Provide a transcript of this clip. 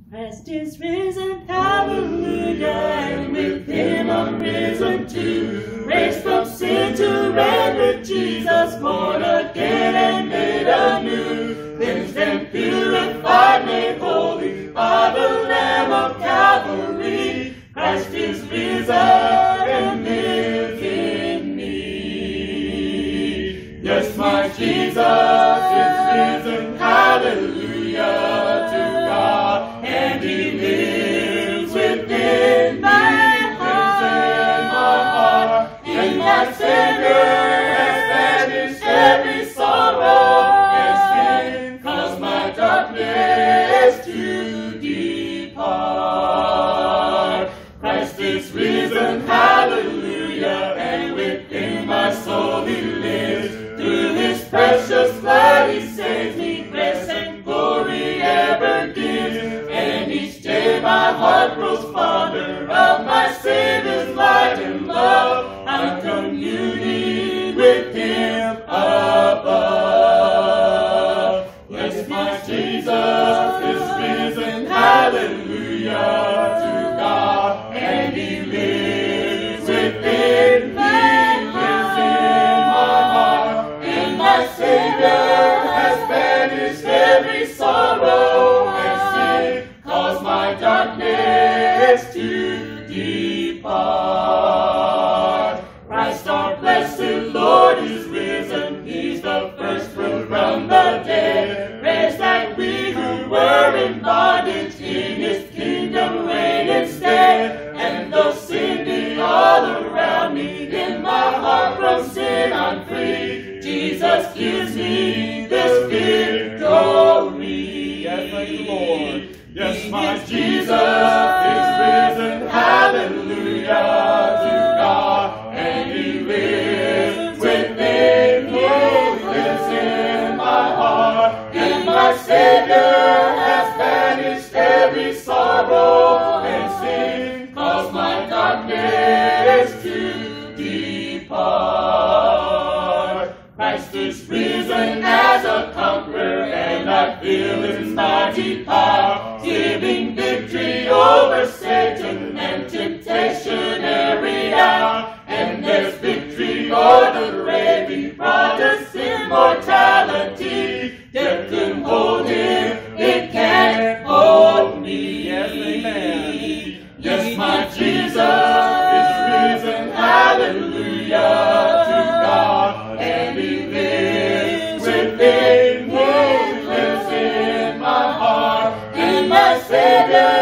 Christ is risen, hallelujah, and with him I'm risen too. Raised from sin to reign with Jesus, born again and made anew. Cleansed and purified, made holy by the Lamb of Calvary. Christ is risen and lives in me. Yes, my Jesus is risen, hallelujah to God. And he lives within my heart, and my Savior has banished every sorrow and sin, caused my darkness to depart. Christ is risen, hallelujah, and within my soul he lives. Through his precious blood he saves me, grace and glory ever gives. And each day my heart grows fonder of my Savior's light and love. I'm communing with him above. Yes, my Jesus is risen, hallelujah to God. And he lives within me, lives in my heart. And my Savior has banished every sorrow and sin, caused my darkness to depart. Christ our blessed Lord is risen, he's the first fruit from the dead, raised that we who were in bondage in his kingdom reign instead. And though sin be all around me, in my heart from sin I'm free. Jesus gives me this victory. Yes, thank you, Lord. Yes, my Jesus is risen, hallelujah to God. And he lives within me, lives in my heart. And my Savior has banished every sorrow and sin, caused my darkness to depart. Christ is risen as a conqueror, and I feel his mighty power, giving victory over Satan and temptation every hour. And there's victory o'er the grave, he brought us immortality. Death couldn't hold him, it can't hold me. Yes, amen. Yes, my Jesus is risen, hallelujah to God. And he lives within me, lives in my heart. And my Savior